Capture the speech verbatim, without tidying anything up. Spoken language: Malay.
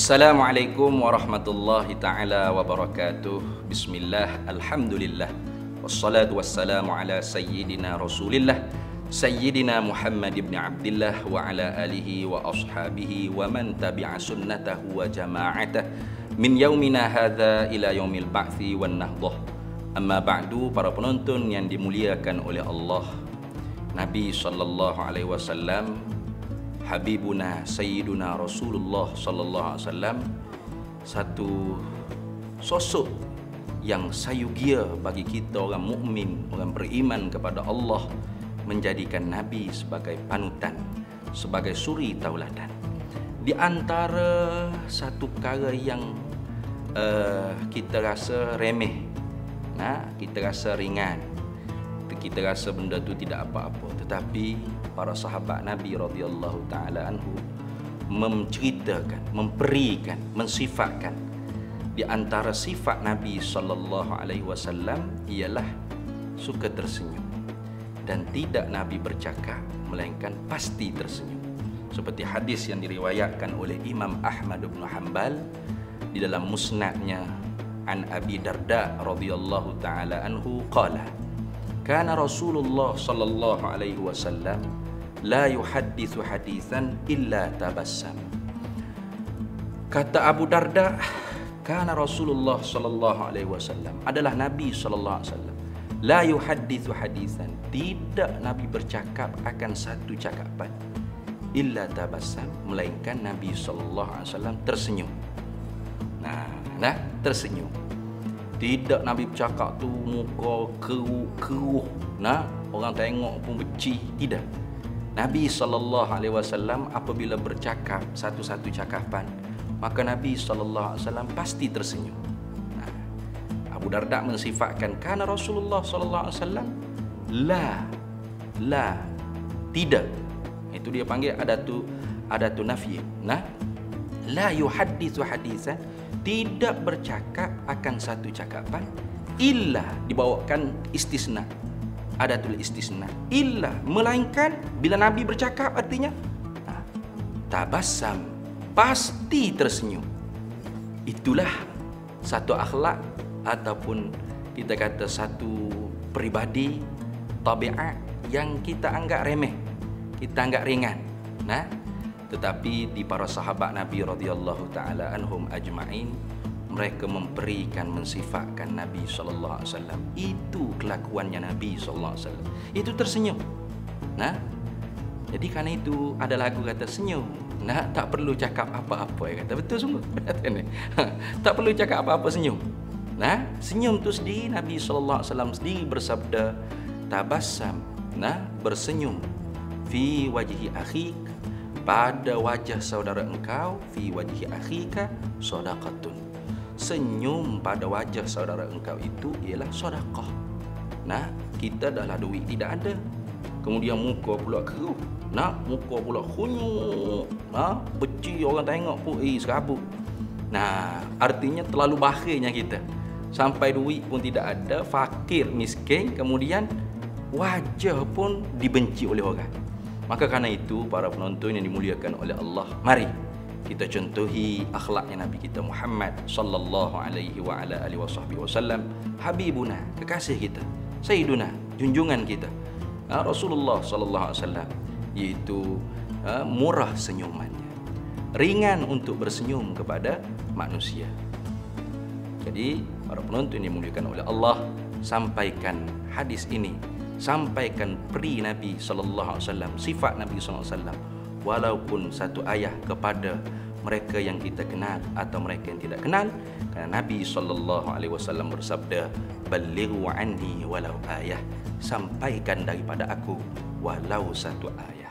Assalamualaikum warahmatullahi ta'ala wabarakatuh. Bismillah, alhamdulillah, wassalatu wassalamu ala sayyidina rasulillah Sayyidina Muhammad ibn Abdillah wa ala alihi wa ashabihi wa man tabi'a sunnatahu wa jama'atah min yaumina hadha ila yaumil ba'thi wan nahdah. Amma ba'du, para penonton yang dimuliakan oleh Allah, Nabi sallallahu alaihi wasallam, Habibuna Sayyiduna Rasulullah sallallahu alaihi wasallam, satu sosok yang sayugia bagi kita orang mukmin, orang beriman kepada Allah, menjadikan Nabi sebagai panutan, sebagai suri tauladan. Di antara satu perkara yang uh, kita rasa remeh, nah, kita rasa ringan, kita rasa benda tu tidak apa-apa, tetapi para sahabat Nabi radhiyallahu taala anhu menceritakan, memperikan, mensifatkan di antara sifat Nabi sallallahu alaihi wasallam ialah suka tersenyum, dan tidak Nabi bercakap melainkan pasti tersenyum. Seperti hadis yang diriwayatkan oleh Imam Ahmad bin Hanbal di dalam musnadnya an Abi Darda radhiyallahu taala anhu qala kana Rasulullah sallallahu alaihi wasallam la yuhadditsu haditsan illa tabassam. Kata Abu Darda, kana Rasulullah sallallahu alaihi wasallam, adalah Nabi sallallahu alaihi wasallam, la yuhadditsu haditsan, tidak Nabi bercakap akan satu cakapan, illa tabassam, melainkan Nabi sallallahu alaihi wasallam tersenyum. Nah, nah tersenyum. Tidak Nabi bercakap tu muka keruh-keruh, nah orang tengok pun benci, tidak. Nabi sallallahu alaihi wasallam apabila bercakap satu-satu cakapan, maka Nabi sallallahu alaihi wasallam pasti tersenyum. Nah, Abu Darda mensifatkan kana Rasulullah sallallahu alaihi wasallam la la tidak. Itu dia panggil adatu adatu nafi. Nah, la yuhadditsu hadisan, tidak bercakap akan satu cakapan, illa dibawakan istisna, adatul istisna, illa, melainkan bila Nabi bercakap artinya nah, tabassam, pasti tersenyum. Itulah satu akhlak ataupun kita kata satu peribadi, tabiat yang kita anggap remeh, kita anggap ringan. Nah, tetapi di para sahabat Nabi radhiyallahu taala anhum ajma'in, mereka memberikan, mensifatkan Nabi sallallahu alaihi wasallam. Itu kelakuannya Nabi sallallahu alaihi wasallam. Itu tersenyum. Nah, jadi karena itu ada lagu kata senyum. Nah, tak perlu cakap apa-apa, ya kata. Betul sungguh. Tak perlu cakap apa-apa, senyum. Nah, senyum tu sendiri Nabi sallallahu alaihi wasallam sendiri bersabda tabassam, nah, bersenyum fi wajhi akhik, pada wajah saudara engkau, fi wajhi akhika sadaqatun, senyum pada wajah saudara engkau itu ialah sedekah. Nah, kita dah lah duit tidak ada, kemudian muka pula keruh, nah, muka pula khunyuk, nah, benci orang tengok pun eh serabut. Nah, artinya terlalu bakhilnya kita, sampai duit pun tidak ada, fakir miskin, kemudian wajah pun dibenci oleh orang. Maka karena itu, para penonton yang dimuliakan oleh Allah, mari kita contohi akhlaknya Nabi kita Muhammad sallallahu alaihi wa ala alihi wasallam, habibuna, kekasih kita, sayyiduna, junjungan kita, Rasulullah sallallahu alaihi wasallam, yaitu murah senyumannya, ringan untuk bersenyum kepada manusia. Jadi para penonton yang dimuliakan oleh Allah, sampaikan hadis ini, sampaikan peri Nabi sallallahu alaihi wasallam, sifat Nabi sallallahu alaihi wasallam, walaupun satu ayat kepada mereka yang kita kenal atau mereka yang tidak kenal, kerana Nabi sallallahu alaihi wasallam bersabda, "Ballighu anni walau ayah", sampaikan daripada aku walau satu ayat.